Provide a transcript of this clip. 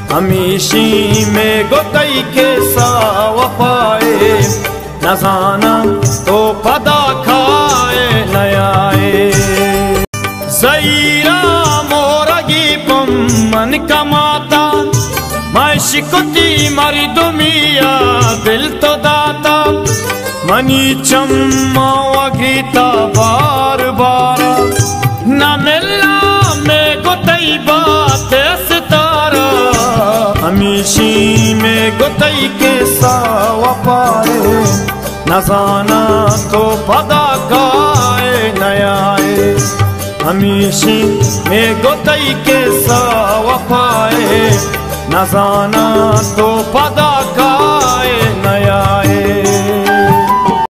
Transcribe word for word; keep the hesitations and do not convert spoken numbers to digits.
हमीशी में गोतई के साव पाए न जाना तो पदा खाए नयाए जईरा मोरगी पम्मन कमाता मैं शिकुती मरी दुमिया दिल तो दाता मनी चम्मा वगीता बार बार न मिलना में गोतई बात सितारा हमीशी में गोतई के साव पाए न जाना तो पदा गाए नयाए हमीशी में गोतई के साव पाए न जाना तो पदा